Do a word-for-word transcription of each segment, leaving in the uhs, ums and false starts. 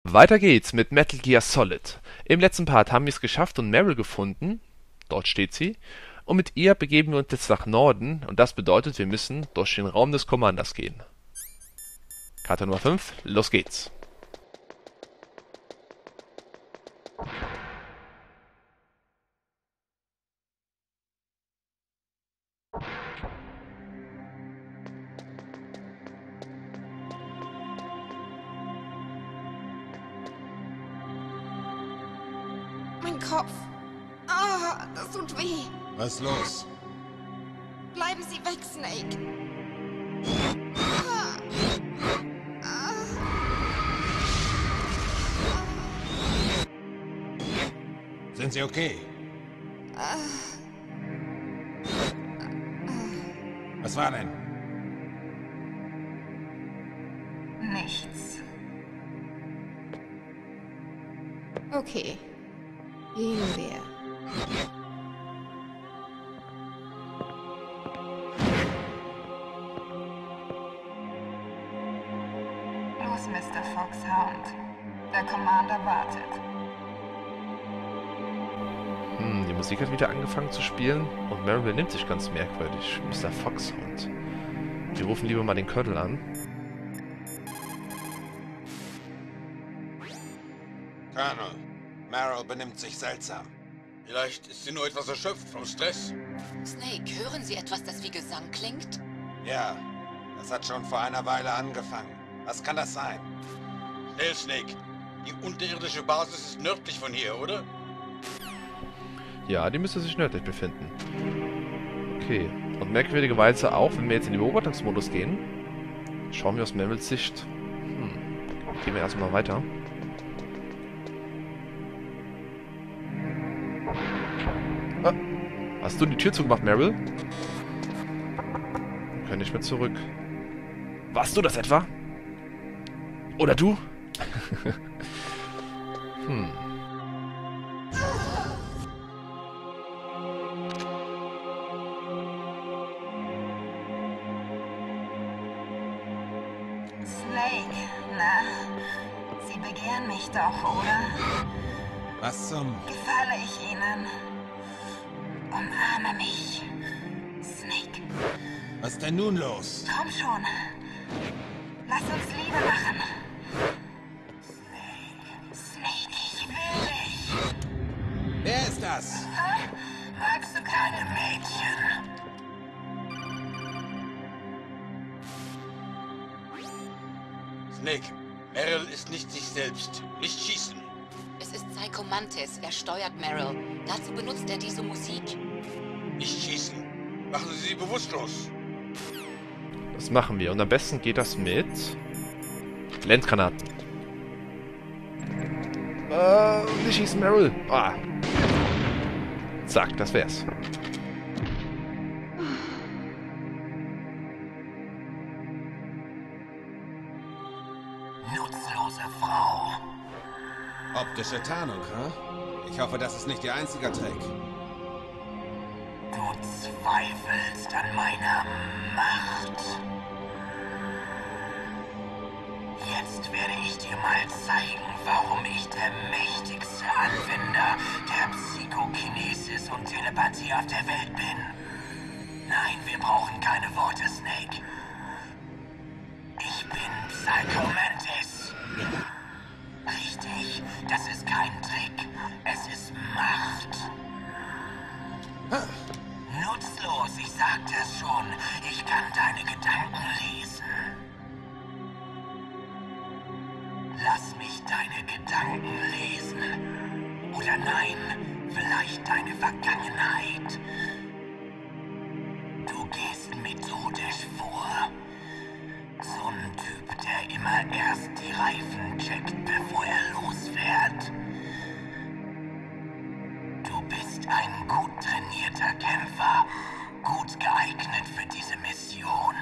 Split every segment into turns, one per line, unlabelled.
Weiter geht's mit Metal Gear Solid. Im letzten Part haben wir es geschafft und Meryl gefunden. Dort steht sie. Und mit ihr begeben wir uns jetzt nach Norden. Und das bedeutet, wir müssen durch den Raum des Commanders gehen. Karte Nummer fünf, los geht's.
Mein Kopf. Ah, das tut weh.
Was ist los?
Bleiben Sie weg, Snake. Ah. Ah.
Sind Sie okay?
Ah.
Was war denn?
Nichts. Okay. Gehen wir.
Los, Mister Foxhound. Der Commander wartet.
Hm, die Musik hat wieder angefangen zu spielen und Meryl benimmt sich ganz merkwürdig. Mister Foxhound. Wir rufen lieber mal den Colonel an.
Colonel, Meryl benimmt sich seltsam.
Vielleicht ist sie nur etwas erschöpft vom Stress.
Snake, hören Sie etwas, das wie Gesang klingt?
Ja, das hat schon vor einer Weile angefangen. Was kann das sein?
Schnell, Snake. Die unterirdische Basis ist nördlich von hier, oder?
Ja, die müsste sich nördlich befinden. Okay. Und merkwürdigerweise auch, wenn wir jetzt in den Beobachtungsmodus gehen, schauen wir aus Meryls Sicht. Hm. Gehen wir erstmal weiter. Ah, hast du die Tür zugemacht, Meryl? Wir können nicht mehr zurück. Warst du das etwa? Oder du? hm.
Snake, na? Sie begehren mich doch, oder?
Was zum...
Gefalle ich Ihnen? Umarme mich. Snake,
Was ist denn nun los?
komm schon. Lass uns Liebe machen. Snake, Snake, ich will dich.
Wer ist das?
Hm? Magst du keine Mädchen?
Snake, Meryl ist nicht sich selbst. Nicht schießen.
Es ist Psycho Mantis, er steuert Meryl. Dazu benutzt er diese Musik.
Nicht schießen. Machen Sie sie bewusstlos.
Das machen wir. Und am besten geht das mit Lenzgranaten. Äh, nicht schießen, Meryl. Ah. Zack, das wär's.
Nutzlose Frau.
Optische Tarnung, hä? Ich hoffe, das ist nicht Ihr einziger Trick.
Du zweifelst an meiner Macht. Jetzt werde ich dir mal zeigen, warum ich der mächtigste Anwender der Psychokinesis und Telepathie auf der Welt bin. Nein, wir brauchen keine Worte, Snake. Ich bin Psycho Mantis. Richtig, das ist kein Trick. Es ist Macht. Nutzlos, ich sagte es schon. Ich kann deine Gedanken lesen. Lass mich deine Gedanken lesen. Oder nein, vielleicht deine Vergangenheit. Du gehst methodisch vor. So ein Typ, der immer erst die Reifen checkt, bevor er losfährt. Du bist ein gut trainierter Kämpfer, gut geeignet für diese Mission.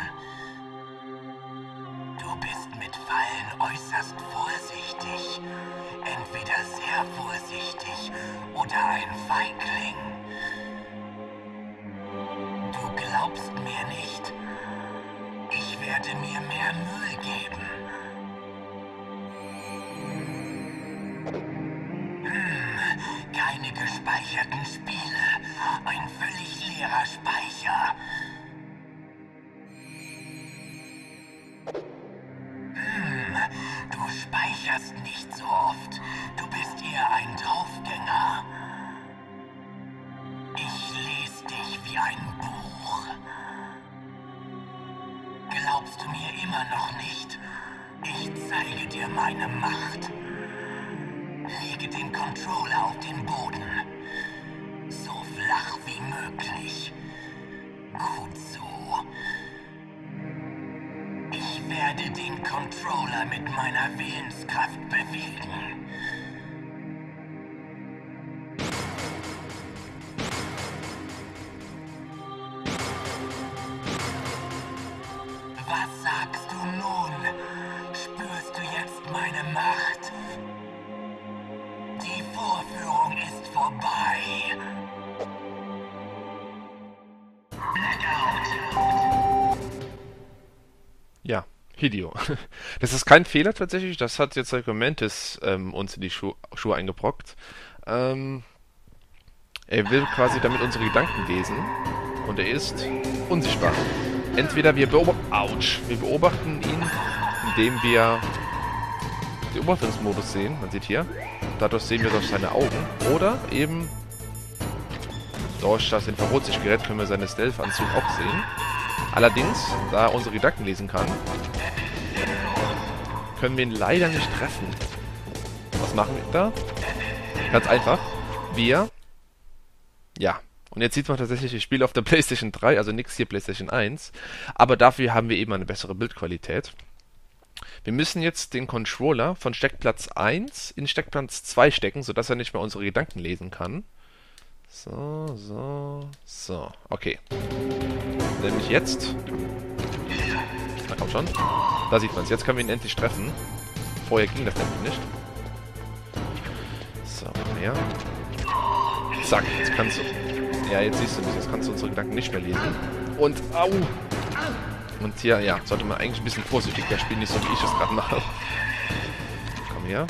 Du bist mit Fallen äußerst vorsichtig. Entweder sehr vorsichtig oder ein Feigling. Du glaubst mir nicht. Ich werde mir mehr Mühe geben. keine gespeicherten Spiele. Ein völlig leerer Speicher. Hm, du speicherst nicht so oft. Du bist eher ein Draufgänger. Ich lese dich wie ein Buch. Glaubst du mir immer noch nicht? Ich zeige dir meine Macht. Lege den Controller auf den Boden. So flach wie möglich. Gut so. Ich werde den Controller mit meiner Willenskraft bewegen. Was sagst du nun? Spürst du jetzt meine Macht? Die Vorführung ist vorbei. Blackout.
Ja, Hideo. Das ist kein Fehler tatsächlich, das hat jetzt Argumentis ähm, uns in die Schu Schuhe eingebrockt. Ähm, er will quasi damit unsere Gedanken lesen und er ist unsichtbar. Entweder wir beobachten, ouch, wir beobachten ihn, indem wir den Beobachtungsmodus sehen, man sieht hier, dadurch sehen wir durch seine Augen, oder eben durch das Infrarotsichtgerät können wir seine Stealth-Anzug auch sehen. Allerdings, da er unsere Gedanken lesen kann, können wir ihn leider nicht treffen. Was machen wir da? Ganz einfach, wir, ja, und jetzt sieht man tatsächlich, ich spiele auf der PlayStation drei, also nix hier PlayStation eins, aber dafür haben wir eben eine bessere Bildqualität. Wir müssen jetzt den Controller von Steckplatz eins in Steckplatz zwei stecken, sodass er nicht mehr unsere Gedanken lesen kann. So, so, so, okay. Nämlich jetzt. Na komm schon. Da sieht man es. Jetzt können wir ihn endlich treffen. Vorher ging das nämlich nicht. So, komm her. Zack, jetzt kannst du... Ja, jetzt siehst du mich. Jetzt kannst du unsere Gedanken nicht mehr lesen. Und, au! Und hier, ja, sollte man eigentlich ein bisschen vorsichtiger spielen, nicht so wie ich es gerade mache. Komm her.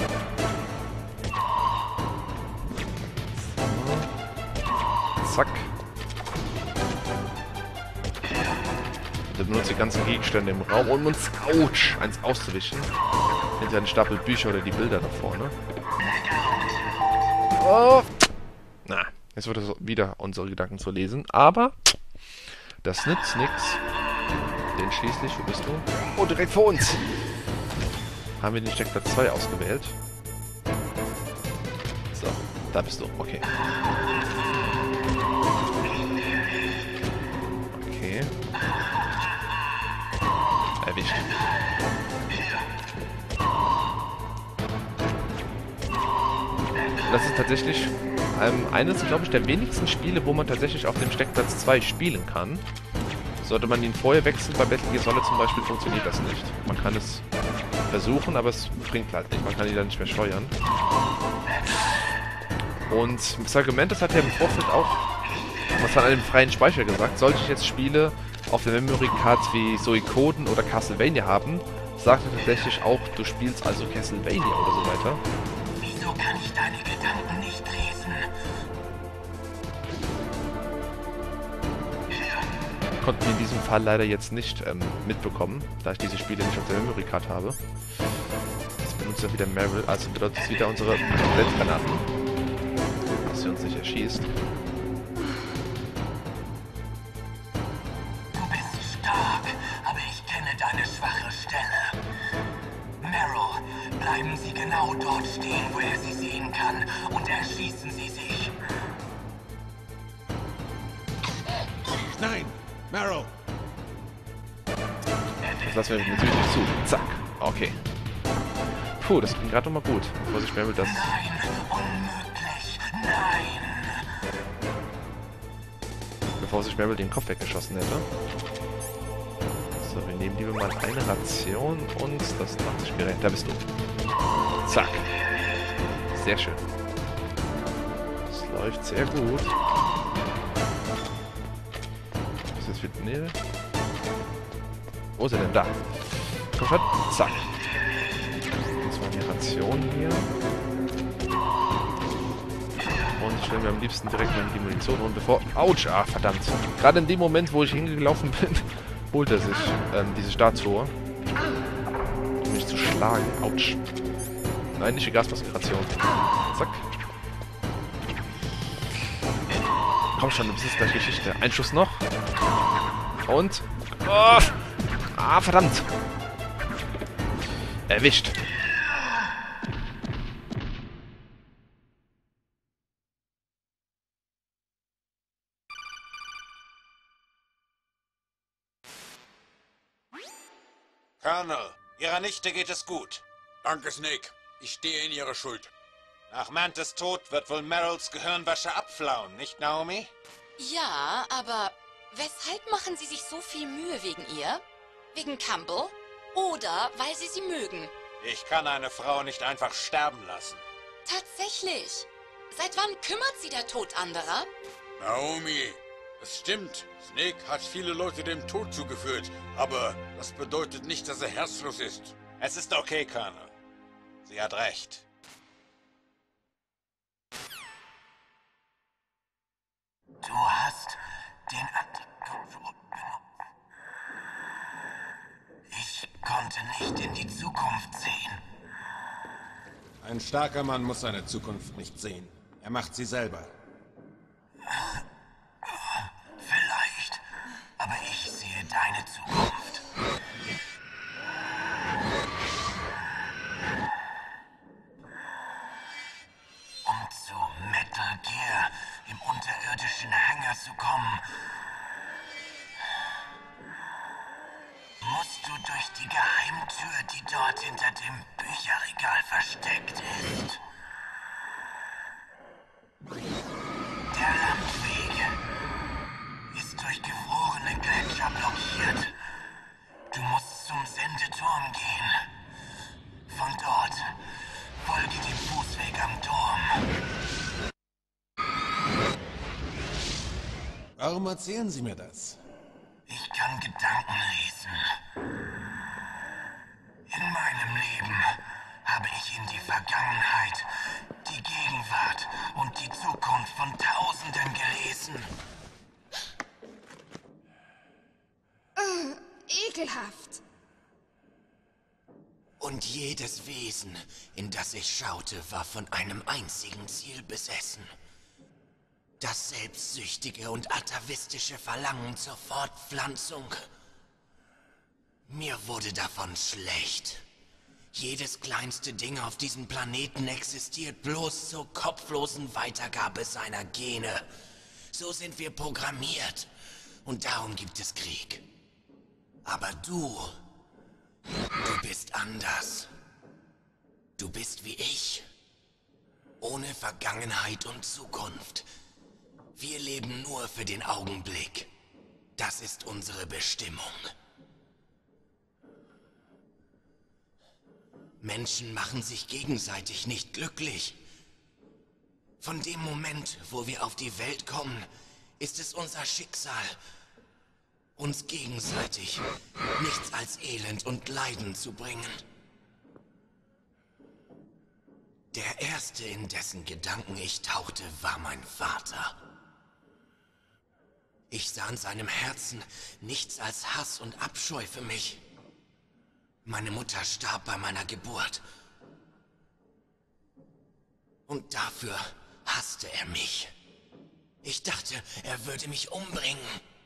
So. Zack. Der benutzt die ganzen Gegenstände im Raum, um uns, ouch, eins auszuwischen. Hinter einen Stapel Bücher oder die Bilder da vorne. Oh. Na, jetzt wird es wieder unsere Gedanken zu lesen, aber das nützt nichts. Denn schließlich, wo bist du? Oh, direkt vor uns! Haben wir den Steckplatz zwei ausgewählt. So, da bist du, okay. Okay. Erwischt. Das ist tatsächlich ähm, eines, glaube ich, der wenigsten Spiele, wo man tatsächlich auf dem Steckplatz zwei spielen kann. Sollte man ihn vorher wechseln, bei Metal Gear Solid zum Beispiel funktioniert das nicht. Man kann es versuchen, aber es bringt halt nicht. Man kann ihn dann nicht mehr steuern. Und das Argument, das hat ja im Vorfeld auch was an einem freien Speicher gesagt. Sollte ich jetzt Spiele auf der Memory Card wie Suikoden oder Castlevania haben, sagt er tatsächlich auch, du spielst also Castlevania oder so weiter.
Wieso kann ich deine Gedanken nicht lesen?
Konnten wir in diesem Fall leider jetzt nicht ähm, mitbekommen, da ich diese Spiele nicht auf der Memory Card habe. Jetzt benutzt er wieder Meryl, also bedeutet es wieder unsere Blendgranaten, dass sie uns nicht erschießt.
Du bist stark, aber ich kenne deine schwache Stelle. Meryl, bleiben Sie genau dort stehen, wo er Sie sehen kann, und erschießen Sie sich.
Nein! Meryl!
Das lassen wir natürlich nicht zu. Zack. Okay. Puh, das ging gerade nochmal gut. Bevor sich Meryl das...
Nein, unmöglich, nein!
Bevor sich Meryl den Kopf weggeschossen hätte. So, wir nehmen lieber mal eine Ration und das Nachtsichtgerät. Da bist du. Zack. Sehr schön. Das läuft sehr gut. Was ist jetzt für... Nee. Wo ist er denn? Da. Komm schon. Zack. Das war die Ration hier. Und Ich stelle mir am liebsten direkt mal die Munition holen, bevor... Autsch, ah, verdammt. Gerade in dem Moment, wo ich hingelaufen bin, holt er sich ähm, diese Statue. Um mich zu schlagen. Autsch. Nein, nicht die Gasmaskeration. Zack. Komm schon, das ist gleich Geschichte. Ein Schuss noch. Und... Oh, ah, verdammt. Erwischt.
Colonel, Ihrer Nichte geht es gut.
Danke, Snake. Ich stehe in Ihrer Schuld.
Nach Mantis Tod wird wohl Meryls Gehirnwäsche abflauen, nicht, Naomi?
Ja, aber weshalb machen Sie sich so viel Mühe wegen ihr? Wegen Campbell? Oder weil Sie sie mögen?
Ich kann eine Frau nicht einfach sterben lassen.
Tatsächlich. Seit wann kümmert Sie der Tod anderer?
Naomi, es stimmt. Snake hat viele Leute dem Tod zugeführt. Aber das bedeutet nicht, dass er herzlos ist.
Es ist okay, Colonel. Sie hat recht.
Du hast den Antikörper benutzt. Ich konnte nicht in die Zukunft sehen.
Ein starker Mann muss seine Zukunft nicht sehen. Er macht sie selber.
Vielleicht, aber ich sehe deine Zukunft. Um zu Metal Gear im unterirdischen Hangar zu kommen, musst du durch die Geheimtür, die dort hinter dem Bücherregal versteckt ist. Der Landweg ist durch gefrorene Gletscher blockiert. Du musst zum Sendeturm gehen. Von dort folge dem Fußweg am Turm.
Warum erzählen Sie mir das?
Ich kann Gedanken lesen. In meinem Leben habe ich in die Vergangenheit, die Gegenwart und die Zukunft von Tausenden gelesen.
Äh, ekelhaft.
Und jedes Wesen, in das ich schaute, war von einem einzigen Ziel besessen. Das selbstsüchtige und atavistische Verlangen zur Fortpflanzung. Mir wurde davon schlecht. Jedes kleinste Ding auf diesem Planeten existiert bloß zur kopflosen Weitergabe seiner Gene. So sind wir programmiert. Und darum gibt es Krieg. Aber du, du bist anders. Du bist wie ich. Ohne Vergangenheit und Zukunft. Wir leben nur für den Augenblick. Das ist unsere Bestimmung. Menschen machen sich gegenseitig nicht glücklich. Von dem Moment, wo wir auf die Welt kommen, ist es unser Schicksal, uns gegenseitig nichts als Elend und Leiden zu bringen. Der Erste, in dessen Gedanken ich tauchte, war mein Vater. Ich sah in seinem Herzen nichts als Hass und Abscheu für mich. Meine Mutter starb bei meiner Geburt. Und dafür hasste er mich. Ich dachte, er würde mich umbringen.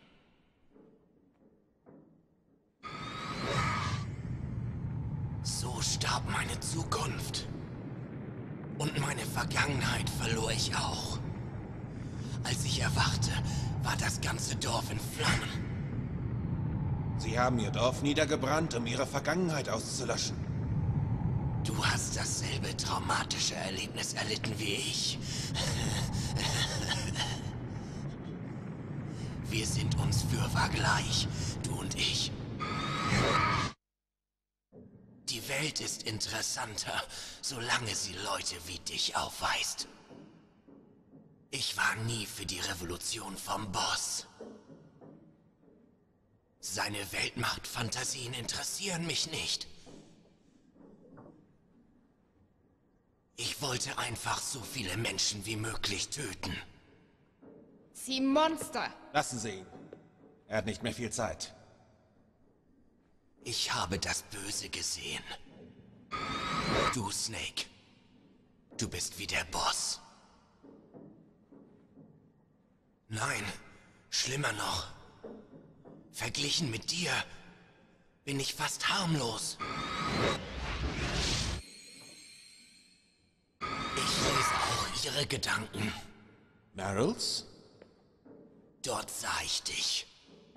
So starb meine Zukunft. Und meine Vergangenheit verlor ich auch. Als ich erwachte, war das ganze Dorf in Flammen.
Sie haben Ihr Dorf niedergebrannt, um Ihre Vergangenheit auszulöschen.
Du hast dasselbe traumatische Erlebnis erlitten wie ich. Wir sind uns fürwahr gleich, du und ich. Die Welt ist interessanter, solange sie Leute wie dich aufweist. Ich war nie für die Revolution vom Boss. Seine Weltmachtfantasien interessieren mich nicht. Ich wollte einfach so viele Menschen wie möglich töten.
Sie Monster!
Lassen Sie ihn. Er hat nicht mehr viel Zeit.
Ich habe das Böse gesehen. Du, Snake. Du bist wie der Boss. Nein, schlimmer noch. Verglichen mit dir bin ich fast harmlos. Ich lese auch ihre Gedanken.
Meryls?
Dort sah ich dich.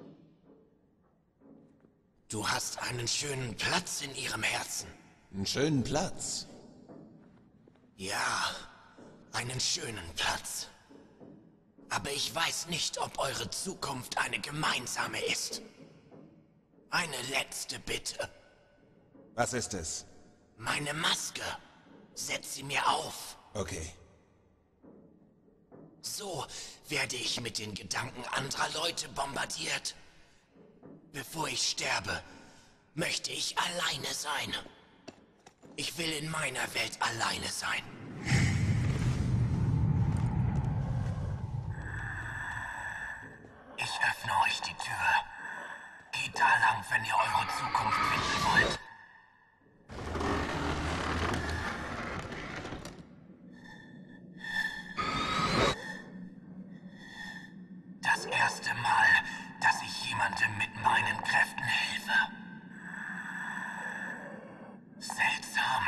Du hast einen schönen Platz in ihrem Herzen.
Einen schönen Platz.
Ja, einen schönen Platz. Aber ich weiß nicht, ob eure Zukunft eine gemeinsame ist. Eine letzte Bitte.
Was ist es?
Meine Maske. Setz sie mir auf.
Okay.
So werde ich mit den Gedanken anderer Leute bombardiert. Bevor ich sterbe, möchte ich alleine sein. Ich will in meiner Welt alleine sein. Ich öffne euch die Tür. Geht da lang, wenn ihr eure Zukunft finden wollt. Das erste Mal, dass ich jemandem mit meinen Kräften helfe. Seltsam.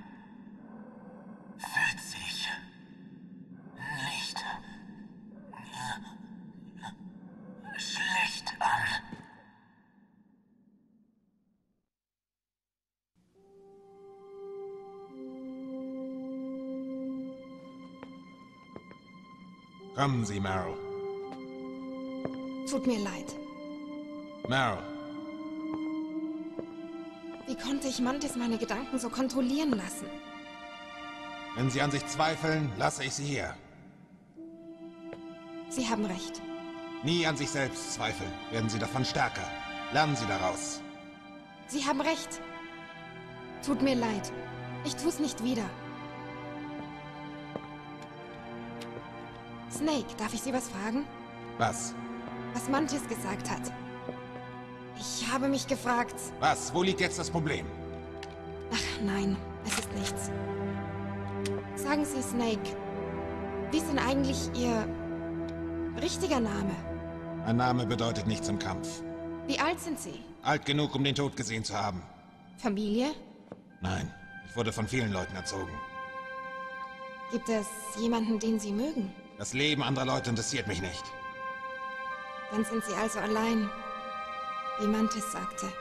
Fühlt sich nicht schlecht an.
Kommen Sie, Meryl.
Tut mir leid.
Meryl,
Wie konnte ich Mantis meine Gedanken so kontrollieren lassen?
wenn Sie an sich zweifeln, lasse ich Sie hier.
Sie haben recht.
Nie an sich selbst zweifeln, werden Sie davon stärker. Lernen Sie daraus.
Sie haben recht. Tut mir leid. Ich tu's nicht wieder. Snake, darf ich Sie was fragen?
Was?
Was Mantis gesagt hat. Ich habe mich gefragt...
Was? Wo liegt jetzt das Problem?
Ach nein, es ist nichts. Sagen Sie, Snake, wie ist denn eigentlich Ihr richtiger Name?
Mein Name bedeutet nichts im Kampf.
Wie alt sind Sie?
Alt genug, um den Tod gesehen zu haben.
Familie?
Nein, ich wurde von vielen Leuten erzogen.
Gibt es jemanden, den Sie mögen?
Das Leben anderer Leute interessiert mich nicht.
Dann sind Sie also allein, wie Mantis sagte.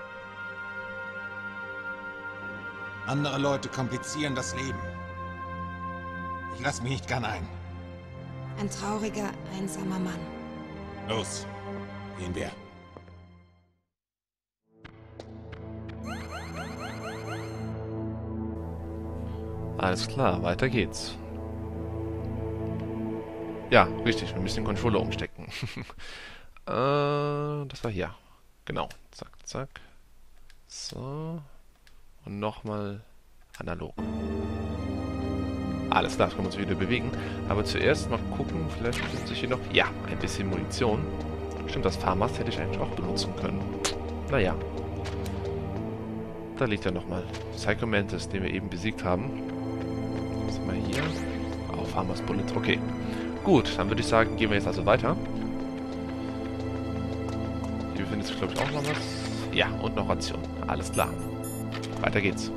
Andere Leute komplizieren das Leben. Ich lasse mich nicht gern ein.
Ein trauriger, einsamer Mann.
Los, gehen wir.
Alles klar, weiter geht's. Ja, richtig, wir müssen den Controller umstecken. äh, das war hier. Genau, zack, zack. So. Und nochmal analog. Alles klar, das können wir uns wieder bewegen. Aber zuerst mal gucken, vielleicht findet sich hier noch... Ja, ein bisschen Munition. Stimmt, das Fahrmast hätte ich eigentlich auch benutzen können. Naja. Da liegt er nochmal. Psycho Mantis, den wir eben besiegt haben. Was haben wir hier? Oh, Farmers Bullet. Okay. Gut, dann würde ich sagen, gehen wir jetzt also weiter. Hier befindet sich, glaube ich, auch noch was. Ja, und noch Ration. Alles klar. Weiter geht's.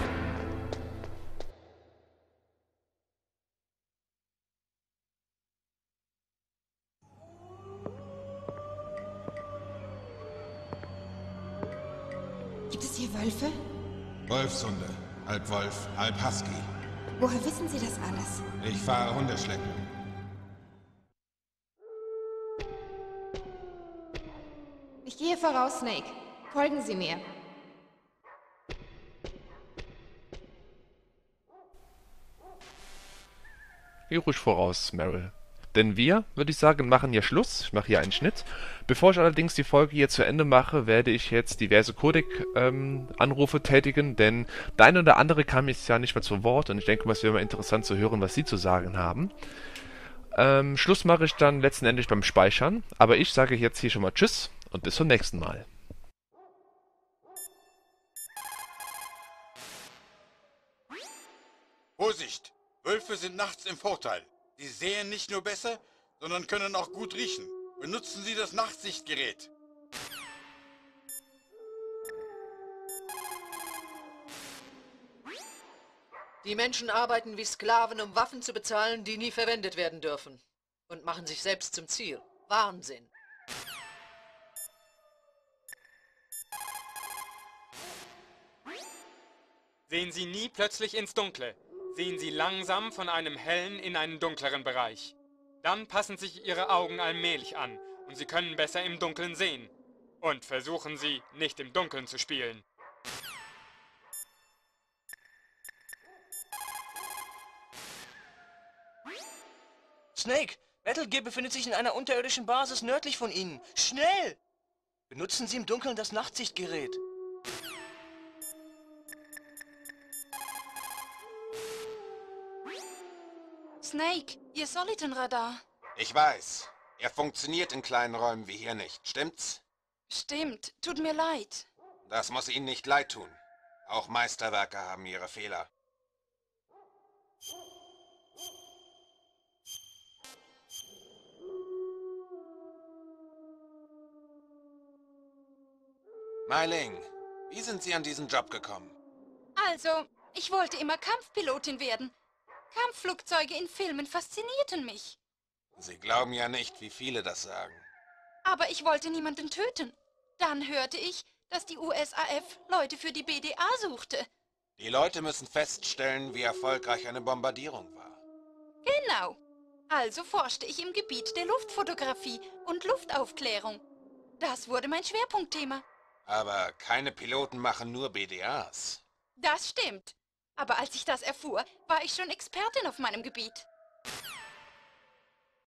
Gibt es hier Wölfe?
Wolfshunde. Halb Wolf, halb Husky.
Woher wissen Sie das alles?
Ich fahre Hundeschleppen.
Ich gehe voraus, Snake. Folgen Sie mir.
Geh ruhig voraus, Meryl. Denn wir, würde ich sagen, machen hier Schluss. Ich mache hier einen Schnitt. Bevor ich allerdings die Folge hier zu Ende mache, werde ich jetzt diverse Codec-Anrufe ähm, tätigen, denn der eine oder andere kam jetzt ja nicht mehr zu Wort und ich denke mal, es wäre mal interessant zu hören, was sie zu sagen haben. Ähm, Schluss mache ich dann letzten Endes beim Speichern, aber ich sage jetzt hier schon mal Tschüss und bis zum nächsten Mal.
Vorsicht! Wölfe sind nachts im Vorteil. Sie sehen nicht nur besser, sondern können auch gut riechen. Benutzen Sie das Nachtsichtgerät.
Die Menschen arbeiten wie Sklaven, um Waffen zu bezahlen, die nie verwendet werden dürfen. Und machen sich selbst zum Ziel. Wahnsinn.
Sehen Sie nie plötzlich ins Dunkle. Sehen Sie langsam von einem hellen in einen dunkleren Bereich. Dann passen sich Ihre Augen allmählich an und Sie können besser im Dunkeln sehen. Und versuchen Sie, nicht im Dunkeln zu spielen.
Snake, Metal Gear befindet sich in einer unterirdischen Basis nördlich von Ihnen. Schnell! Benutzen Sie im Dunkeln das Nachtsichtgerät.
Snake, Ihr Soliton-Radar.
Ich weiß. Er funktioniert in kleinen Räumen wie hier nicht. Stimmt's?
Stimmt, tut mir leid.
Das muss Ihnen nicht leid tun. Auch Meisterwerke haben ihre Fehler. Mei Ling, wie sind Sie an diesen Job gekommen?
Also, ich wollte immer Kampfpilotin werden. Kampfflugzeuge in Filmen faszinierten mich.
Sie glauben ja nicht, wie viele das sagen.
Aber ich wollte niemanden töten. Dann hörte ich, dass die U S A F Leute für die B D A suchte.
Die Leute müssen feststellen, wie erfolgreich eine Bombardierung war.
Genau. Also forschte ich im Gebiet der Luftfotografie und Luftaufklärung. Das wurde mein Schwerpunktthema.
Aber keine Piloten machen nur B D As.
Das stimmt. Aber als ich das erfuhr, war ich schon Expertin auf meinem Gebiet.